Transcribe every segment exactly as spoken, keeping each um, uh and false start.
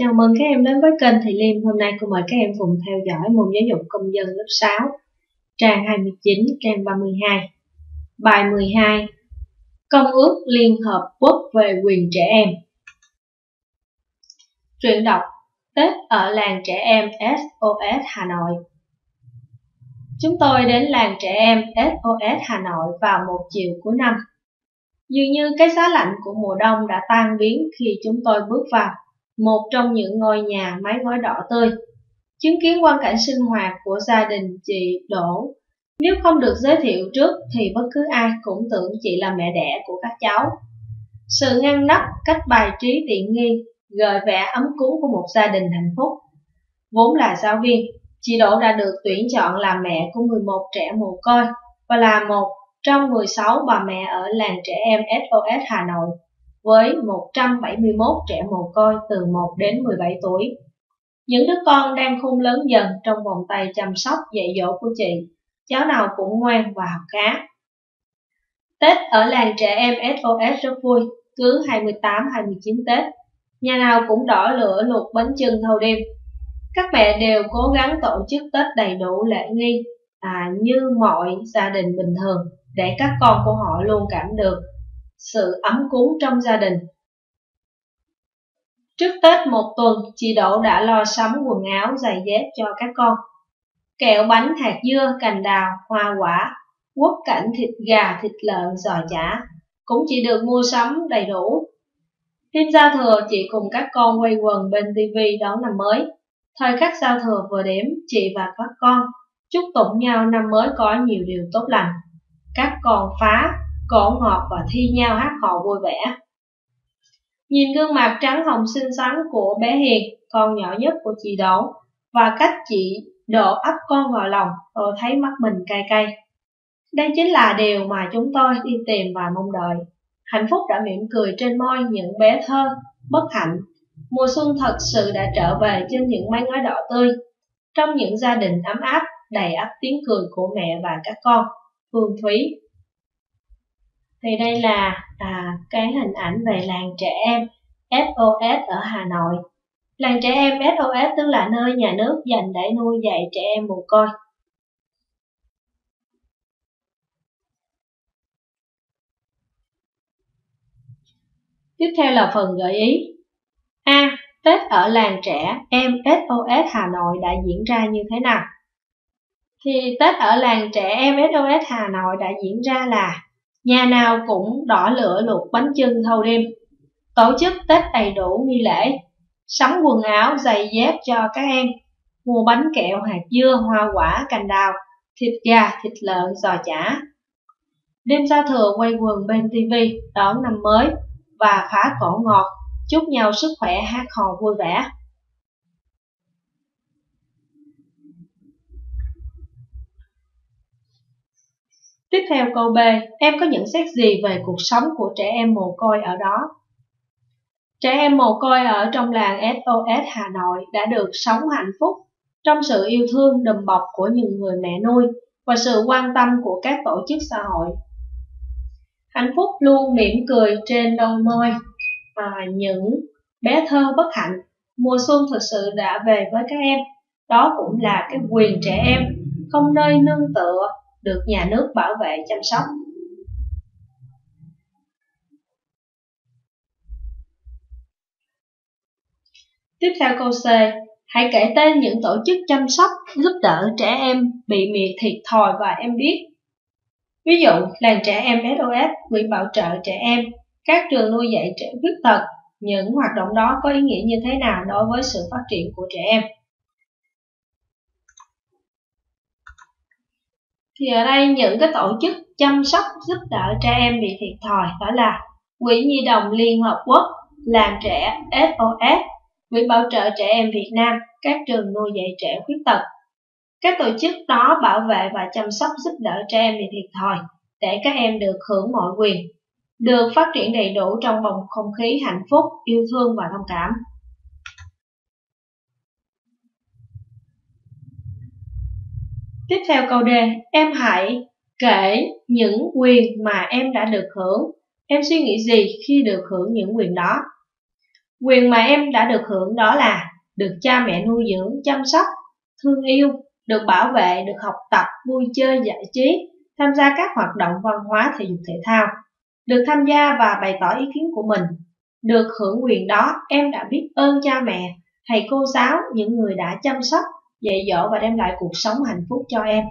Chào mừng các em đến với kênh Thầy Liêm. Hôm nay cô mời các em cùng theo dõi môn giáo dục công dân lớp sáu, trang hai mươi chín, trang ba mươi hai. Bài mười hai. Công ước Liên Hợp Quốc về quyền trẻ em. Truyện đọc Tết ở làng trẻ em ét o ét Hà Nội. Chúng tôi đến làng trẻ em ét o ét Hà Nội vào một chiều cuối năm. Dường như cái giá lạnh của mùa đông đã tan biến khi chúng tôi bước vào một trong những ngôi nhà mái ngói đỏ tươi, chứng kiến quang cảnh sinh hoạt của gia đình chị Đỗ. Nếu không được giới thiệu trước thì bất cứ ai cũng tưởng chị là mẹ đẻ của các cháu. Sự ngăn nắp, cách bài trí tiện nghi gợi vẻ ấm cúng của một gia đình hạnh phúc. Vốn là giáo viên, chị Đỗ đã được tuyển chọn làm mẹ của mười một trẻ mồ côi và là một trong mười sáu bà mẹ ở làng trẻ em ét o ét Hà Nội, với một trăm bảy mươi mốt trẻ mồ côi từ một đến mười bảy tuổi. Những đứa con đang khôn lớn dần trong vòng tay chăm sóc dạy dỗ của chị, cháu nào cũng ngoan và học khá. Tết ở làng trẻ em ét o ét rất vui, cứ hai mươi tám hai mươi chín Tết, nhà nào cũng đỏ lửa luộc bánh chưng thâu đêm. Các mẹ đều cố gắng tổ chức Tết đầy đủ lễ nghi, à, như mọi gia đình bình thường, để các con của họ luôn cảm được sự ấm cúng trong gia đình. Trước Tết một tuần, chị Đỗ đã lo sắm quần áo, giày dép cho các con. Kẹo bánh, hạt dưa, cành đào, hoa quả, quất cảnh, thịt gà, thịt lợn, giò chả cũng chỉ được mua sắm đầy đủ. Đêm giao thừa, chị cùng các con quây quần bên tivi đón năm mới. Thời khắc giao thừa vừa điểm, chị và các con chúc tụng nhau năm mới có nhiều điều tốt lành. Các con phá, cổ ngọt và thi nhau hát hò vui vẻ. Nhìn gương mặt trắng hồng xinh xắn của bé Hiền, con nhỏ nhất của chị Đỗ, và cách chị Đỗ ấp con vào lòng, tôi thấy mắt mình cay cay. Đây chính là điều mà chúng tôi đi tìm và mong đợi. Hạnh phúc đã mỉm cười trên môi những bé thơ, bất hạnh. Mùa xuân thật sự đã trở về trên những mái ngói đỏ tươi, trong những gia đình ấm áp, đầy ắp tiếng cười của mẹ và các con. Phương Thúy. Thì đây là à, cái hình ảnh về làng trẻ em ét o ét ở Hà Nội. Làng trẻ em ét o ét tức là nơi nhà nước dành để nuôi dạy trẻ em mồ côi. Tiếp theo là phần gợi ý. A. Tết ở làng trẻ em ét o ét Hà Nội đã diễn ra như thế nào? Thì Tết ở làng trẻ em ét o ét Hà Nội đã diễn ra là nhà nào cũng đỏ lửa luộc bánh chưng thâu đêm, tổ chức Tết đầy đủ nghi lễ, sắm quần áo, giày dép cho các em, mua bánh kẹo, hạt dưa, hoa quả, cành đào, thịt gà, thịt lợn, giò chả. Đêm giao thừa quay quần bên tivi đón năm mới và phá cổ ngọt, chúc nhau sức khỏe, hát hò vui vẻ. Tiếp theo câu B, em có nhận xét gì về cuộc sống của trẻ em mồ côi ở đó? Trẻ em mồ côi ở trong làng ét o ét Hà Nội đã được sống hạnh phúc trong sự yêu thương đùm bọc của những người mẹ nuôi và sự quan tâm của các tổ chức xã hội. Hạnh phúc luôn mỉm cười trên đôi môi à, những bé thơ bất hạnh. Mùa xuân thực sự đã về với các em. Đó cũng là cái quyền trẻ em, không nơi nương tựa, được nhà nước bảo vệ chăm sóc. Tiếp theo câu C, hãy kể tên những tổ chức chăm sóc, giúp đỡ trẻ em bị miệt thiệt thòi và em biết. Ví dụ, làng trẻ em ét o ét, quỹ bảo trợ trẻ em, các trường nuôi dạy trẻ khuyết tật. Những hoạt động đó có ý nghĩa như thế nào đối với sự phát triển của trẻ em? Thì ở đây những cái tổ chức chăm sóc giúp đỡ trẻ em bị thiệt thòi đó là Quỹ Nhi đồng Liên Hợp Quốc, làng trẻ ét o ét, Quỹ bảo trợ trẻ em Việt Nam, các trường nuôi dạy trẻ khuyết tật. Các tổ chức đó bảo vệ và chăm sóc giúp đỡ trẻ em bị thiệt thòi để các em được hưởng mọi quyền, được phát triển đầy đủ trong bầu không khí hạnh phúc, yêu thương và thông cảm. Tiếp theo câu D, em hãy kể những quyền mà em đã được hưởng. Em suy nghĩ gì khi được hưởng những quyền đó? Quyền mà em đã được hưởng đó là được cha mẹ nuôi dưỡng, chăm sóc, thương yêu, được bảo vệ, được học tập, vui chơi, giải trí, tham gia các hoạt động văn hóa, thể dục thể thao, được tham gia và bày tỏ ý kiến của mình. Được hưởng quyền đó, em đã biết ơn cha mẹ, thầy cô giáo, những người đã chăm sóc, dạy dỗ và đem lại cuộc sống hạnh phúc cho em.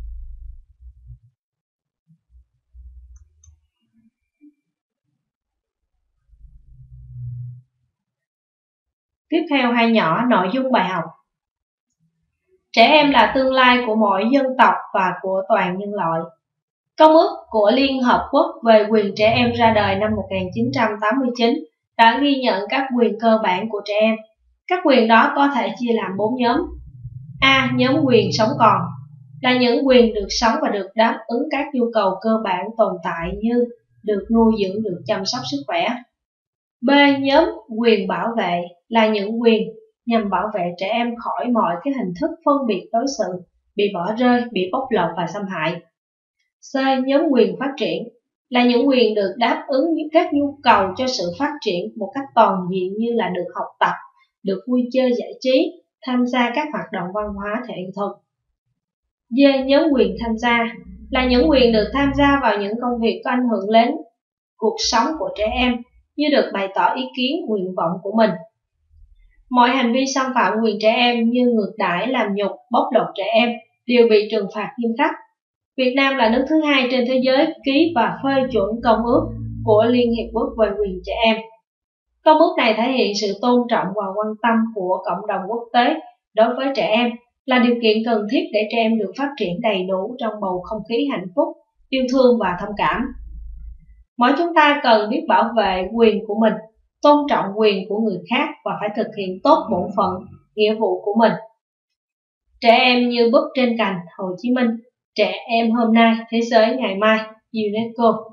Tiếp theo hai nhỏ nội dung bài học. Trẻ em là tương lai của mỗi dân tộc và của toàn nhân loại. Công ước của Liên Hợp Quốc về quyền trẻ em ra đời năm một nghìn chín trăm tám mươi chín đã ghi nhận các quyền cơ bản của trẻ em. Các quyền đó có thể chia làm bốn nhóm. A. Nhóm quyền sống còn là những quyền được sống và được đáp ứng các nhu cầu cơ bản tồn tại như được nuôi dưỡng, được chăm sóc sức khỏe. B. Nhóm quyền bảo vệ là những quyền nhằm bảo vệ trẻ em khỏi mọi cái hình thức phân biệt đối xử, bị bỏ rơi, bị bóc lột và xâm hại. C. Nhóm quyền phát triển là những quyền được đáp ứng những các nhu cầu cho sự phát triển một cách toàn diện như là được học tập, được vui chơi giải trí, tham gia các hoạt động văn hóa thể thuật. D. Nhóm quyền tham gia là những quyền được tham gia vào những công việc có ảnh hưởng đến cuộc sống của trẻ em như được bày tỏ ý kiến, nguyện vọng của mình. Mọi hành vi xâm phạm quyền trẻ em như ngược đãi, làm nhục, bóc lột trẻ em đều bị trừng phạt nghiêm khắc. Việt Nam là nước thứ hai trên thế giới ký và phê chuẩn Công ước của Liên Hiệp Quốc về quyền trẻ em. Công ước này thể hiện sự tôn trọng và quan tâm của cộng đồng quốc tế đối với trẻ em, là điều kiện cần thiết để trẻ em được phát triển đầy đủ trong bầu không khí hạnh phúc, yêu thương và thông cảm. Mỗi chúng ta cần biết bảo vệ quyền của mình, tôn trọng quyền của người khác và phải thực hiện tốt bổn phận, nghĩa vụ của mình. Trẻ em như búp trên cành, Hồ Chí Minh. Trẻ em hôm nay, thế giới ngày mai, UNESCO.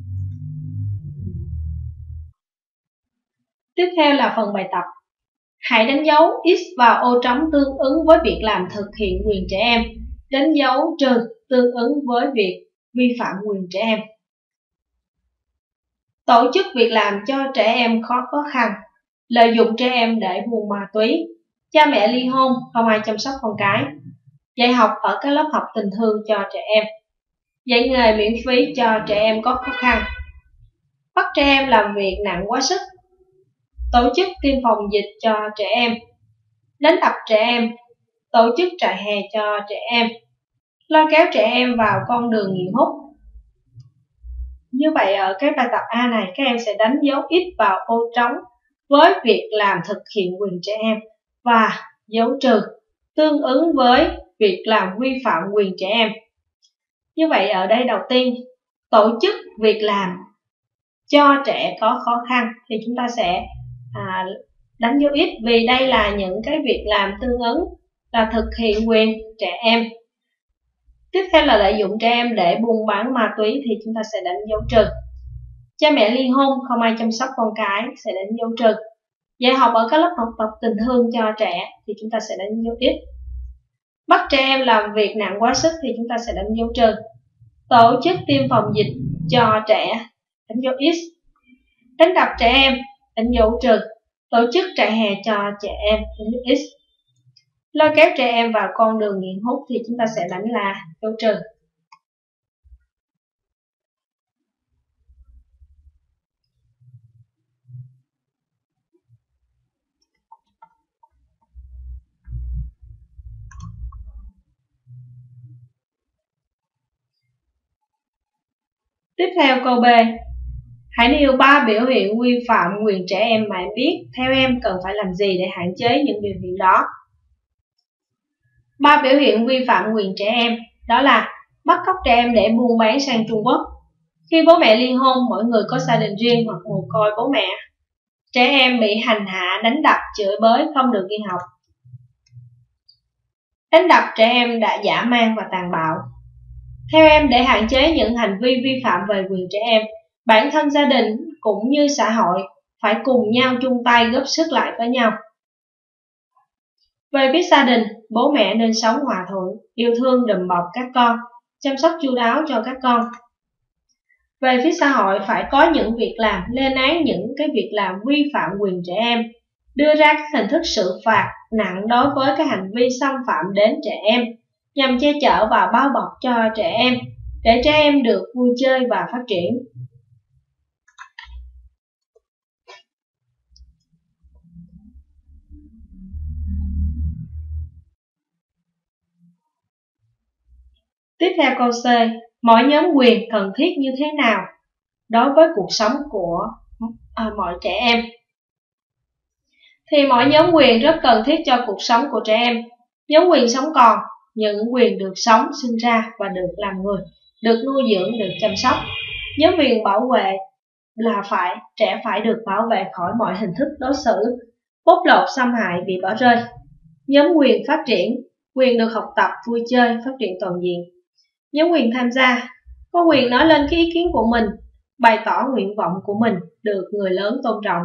Tiếp theo là phần bài tập. Hãy đánh dấu X vào ô trống tương ứng với việc làm thực hiện quyền trẻ em. Đánh dấu trừ tương ứng với việc vi phạm quyền trẻ em. Tổ chức việc làm cho trẻ em khó khó khăn, lợi dụng trẻ em để buôn ma túy, cha mẹ ly hôn, không ai chăm sóc con cái, dạy học ở các lớp học tình thương cho trẻ em, dạy nghề miễn phí cho trẻ em có khó khăn, bắt trẻ em làm việc nặng quá sức, tổ chức tiêm phòng dịch cho trẻ em, đánh đập trẻ em, tổ chức trại hè cho trẻ em, lôi kéo trẻ em vào con đường nghiện hút. Như vậy ở cái bài tập A này, các em sẽ đánh dấu X vào ô trống với việc làm thực hiện quyền trẻ em và dấu trừ tương ứng với việc làm vi phạm quyền trẻ em. Như vậy ở đây đầu tiên, tổ chức việc làm cho trẻ có khó khăn thì chúng ta sẽ à, đánh dấu X, vì đây là những cái việc làm tương ứng là thực hiện quyền trẻ em. Tiếp theo là lợi dụng trẻ em để buôn bán ma túy thì chúng ta sẽ đánh dấu trừ. Cha mẹ ly hôn, không ai chăm sóc con cái sẽ đánh dấu trừ. Dạy học ở các lớp học tập tình thương cho trẻ thì chúng ta sẽ đánh dấu X. Bắt trẻ em làm việc nặng quá sức thì chúng ta sẽ đánh dấu trừ. Tổ chức tiêm phòng dịch cho trẻ, đánh dấu X. Đánh đập trẻ em, đánh dấu trừ. Tổ chức trại hè cho trẻ em, đánh dấu X. Lôi kéo trẻ em vào con đường nghiện hút thì chúng ta sẽ đánh là dấu trừ. Tiếp theo câu B. Hãy nêu ba biểu hiện vi phạm quyền trẻ em mà em biết. Theo em cần phải làm gì để hạn chế những biểu hiện đó? Ba biểu hiện vi phạm quyền trẻ em đó là bắt cóc trẻ em để buôn bán sang Trung Quốc, khi bố mẹ ly hôn, mỗi người có gia đình riêng hoặc mồ côi bố mẹ, trẻ em bị hành hạ, đánh đập, chửi bới, không được đi học, đánh đập trẻ em đã dã man và tàn bạo. Theo em, để hạn chế những hành vi vi phạm về quyền trẻ em, bản thân gia đình cũng như xã hội phải cùng nhau chung tay góp sức lại với nhau. Về phía gia đình, bố mẹ nên sống hòa thuận, yêu thương đùm bọc các con, chăm sóc chu đáo cho các con. Về phía xã hội phải có những việc làm, lên án những cái việc làm vi phạm quyền trẻ em đưa ra các hình thức xử phạt nặng đối với các hành vi xâm phạm đến trẻ em, nhằm che chở và bao bọc cho trẻ em, để trẻ em được vui chơi và phát triển. Tiếp theo câu C. Mỗi nhóm quyền cần thiết như thế nào đối với cuộc sống của à, mọi trẻ em? Thì mỗi nhóm quyền rất cần thiết cho cuộc sống của trẻ em. Nhóm quyền sống còn, những quyền được sống, sinh ra và được làm người, được nuôi dưỡng, được chăm sóc. Nhóm quyền bảo vệ là phải trẻ phải được bảo vệ khỏi mọi hình thức đối xử, bóc lột, xâm hại, bị bỏ rơi. Nhóm quyền phát triển, quyền được học tập, vui chơi, phát triển toàn diện. Nhóm quyền tham gia, có quyền nói lên cái ý kiến của mình, bày tỏ nguyện vọng của mình, được người lớn tôn trọng.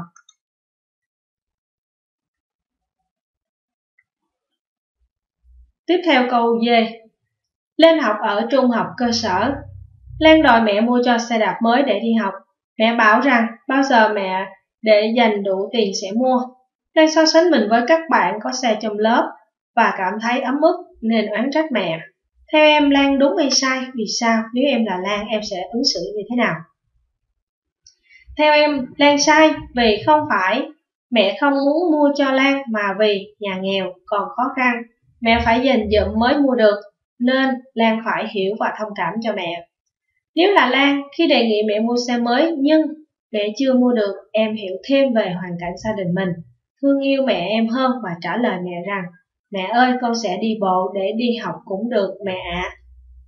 Tiếp theo câu D. Lên học ở trung học cơ sở. Lan đòi mẹ mua cho xe đạp mới để đi học. Mẹ bảo rằng bao giờ mẹ để dành đủ tiền sẽ mua. Lan so sánh mình với các bạn có xe trong lớp và cảm thấy ấm ức nên oán trách mẹ. Theo em, Lan đúng hay sai? Vì sao? Nếu em là Lan, em sẽ ứng xử như thế nào? Theo em, Lan sai vì không phải mẹ không muốn mua cho Lan mà vì nhà nghèo còn khó khăn, mẹ phải dành dụm mới mua được, nên Lan phải hiểu và thông cảm cho mẹ. Nếu là Lan, khi đề nghị mẹ mua xe mới nhưng mẹ chưa mua được, em hiểu thêm về hoàn cảnh gia đình mình, thương yêu mẹ em hơn và trả lời mẹ rằng mẹ ơi, con sẽ đi bộ để đi học cũng được mẹ ạ. À.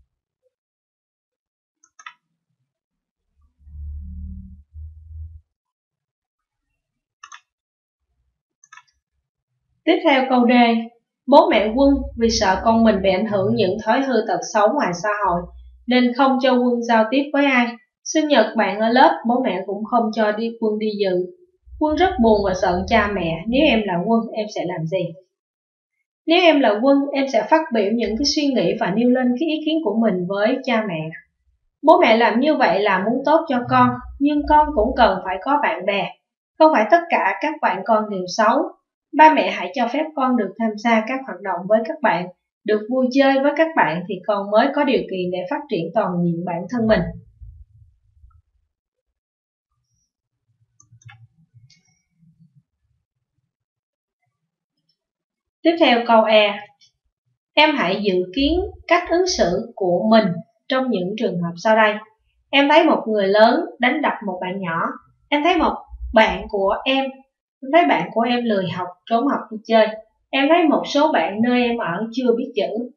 Tiếp theo câu D. Bố mẹ Quân vì sợ con mình bị ảnh hưởng những thói hư tật xấu ngoài xã hội nên không cho Quân giao tiếp với ai. Sinh nhật bạn ở lớp, bố mẹ cũng không cho đi Quân đi dự. Quân rất buồn và giận cha mẹ. Nếu em là Quân, em sẽ làm gì? Nếu em là Quân, em sẽ phát biểu những cái suy nghĩ và nêu lên cái ý kiến của mình với cha mẹ. Bố mẹ làm như vậy là muốn tốt cho con, nhưng con cũng cần phải có bạn bè. Không phải tất cả các bạn con đều xấu. Ba mẹ hãy cho phép con được tham gia các hoạt động với các bạn, được vui chơi với các bạn thì con mới có điều kiện để phát triển toàn diện bản thân mình. Tiếp theo câu E. Em hãy dự kiến cách ứng xử của mình trong những trường hợp sau đây. Em thấy một người lớn đánh đập một bạn nhỏ. Em thấy một bạn của em Em thấy bạn của em lười học, trốn học đi chơi. Em thấy một số bạn nơi em ở chưa biết chữ.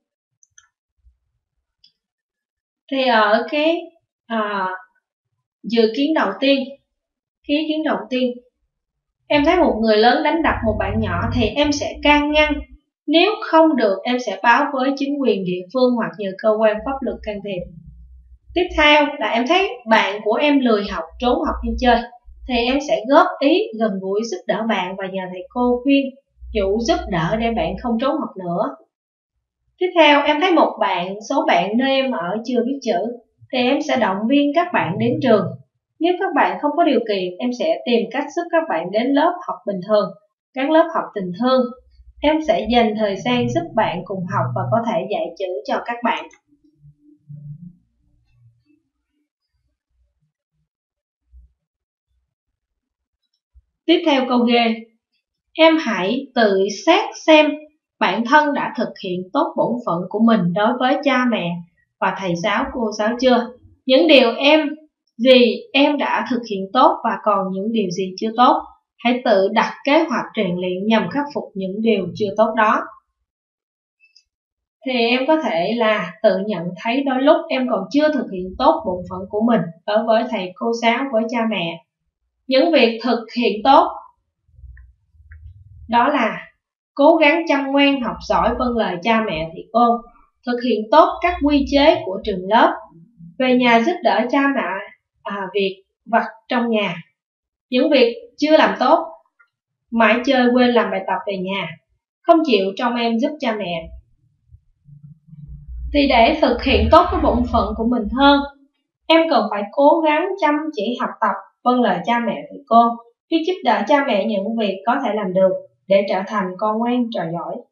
Thì ở cái à, dự kiến đầu tiên, cái ý kiến đầu tiên, em thấy một người lớn đánh đập một bạn nhỏ thì em sẽ can ngăn. Nếu không được, em sẽ báo với chính quyền địa phương hoặc nhờ cơ quan pháp luật can thiệp. Tiếp theo là em thấy bạn của em lười học, trốn học đi chơi, thì em sẽ góp ý, gần gũi, giúp đỡ bạn và nhờ thầy cô khuyên dụ giúp đỡ để bạn không trốn học nữa. Tiếp theo, em thấy một bạn, số bạn nơi em ở chưa biết chữ, thì em sẽ động viên các bạn đến trường. Nếu các bạn không có điều kiện, em sẽ tìm cách giúp các bạn đến lớp học bình thường, các lớp học tình thương. Em sẽ dành thời gian giúp bạn cùng học và có thể dạy chữ cho các bạn. Tiếp theo câu G. Em hãy tự xét xem bản thân đã thực hiện tốt bổn phận của mình đối với cha mẹ và thầy giáo cô giáo chưa. Những điều em gì em đã thực hiện tốt và còn những điều gì chưa tốt. Hãy tự đặt kế hoạch rèn luyện nhằm khắc phục những điều chưa tốt đó. Thì em có thể là tự nhận thấy đôi lúc em còn chưa thực hiện tốt bổn phận của mình đối với thầy cô giáo, với cha mẹ. Những việc thực hiện tốt đó là cố gắng chăm ngoan, học giỏi, vâng lời cha mẹ thầy cô, thực hiện tốt các quy chế của trường lớp, về nhà giúp đỡ cha mẹ à, việc vặt trong nhà. Những việc chưa làm tốt, mãi chơi quên làm bài tập về nhà, không chịu trông em giúp cha mẹ. Thì để thực hiện tốt cái bổn phận của mình hơn, em cần phải cố gắng chăm chỉ học tập, vâng lời cha mẹ thầy cô, Biết giúp đỡ cha mẹ những việc có thể làm được để trở thành con ngoan trò giỏi.